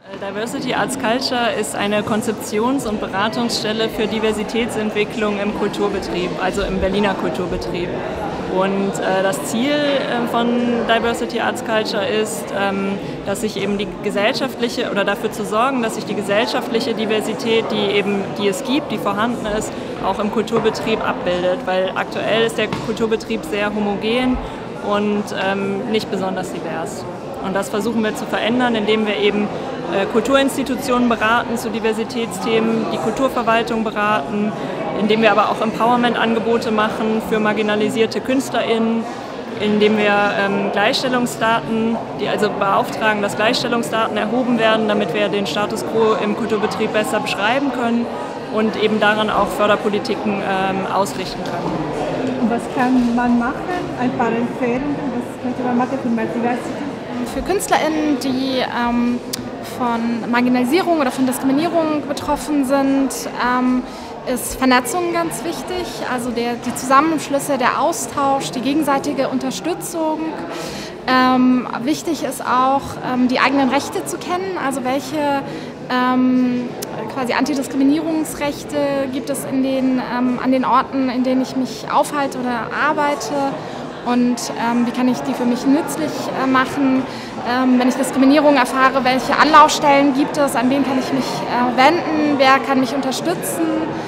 Diversity Arts Culture ist eine Konzeptions- und Beratungsstelle für Diversitätsentwicklung im Kulturbetrieb, also im Berliner Kulturbetrieb. Und das Ziel von Diversity Arts Culture ist, dass sich eben die gesellschaftliche, oder dafür zu sorgen, dass sich die gesellschaftliche Diversität, die es gibt, die vorhanden ist, auch im Kulturbetrieb abbildet. Weil aktuell ist der Kulturbetrieb sehr homogen und nicht besonders divers. Und das versuchen wir zu verändern, indem wir eben Kulturinstitutionen beraten zu Diversitätsthemen, die Kulturverwaltung beraten, indem wir aber auch Empowerment-Angebote machen für marginalisierte KünstlerInnen, indem wir Gleichstellungsdaten, also beauftragen, dass Gleichstellungsdaten erhoben werden, damit wir den Status quo im Kulturbetrieb besser beschreiben können und eben daran auch Förderpolitiken ausrichten können. Und was kann man machen? Ein paar Empfehlungen, was könnte man machen für mehr Diversity? Für KünstlerInnen, die von Marginalisierung oder von Diskriminierung betroffen sind, ist Vernetzung ganz wichtig, also die Zusammenschlüsse, der Austausch, die gegenseitige Unterstützung. Wichtig ist auch, die eigenen Rechte zu kennen, also welche quasi Antidiskriminierungsrechte gibt es an den Orten, in denen ich mich aufhalte oder arbeite. Und wie kann ich die für mich nützlich machen? Wenn ich Diskriminierung erfahre, welche Anlaufstellen gibt es, an wen kann ich mich wenden, wer kann mich unterstützen?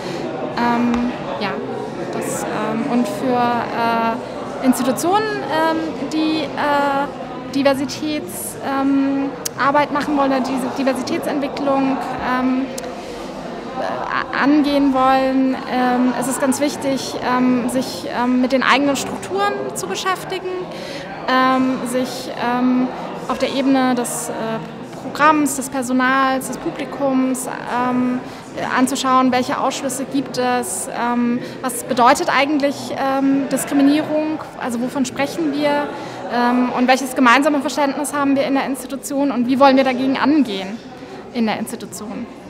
Und für Institutionen, die Diversitätsarbeit machen wollen oder diese Diversitätsentwicklung angehen wollen, ist es ganz wichtig, sich mit den eigenen Strukturen zu beschäftigen, sich auf der Ebene des Programms, des Personals, des Publikums anzuschauen, welche Ausschlüsse gibt es, was bedeutet eigentlich Diskriminierung, also wovon sprechen wir und welches gemeinsame Verständnis haben wir in der Institution und wie wollen wir dagegen angehen in der Institution.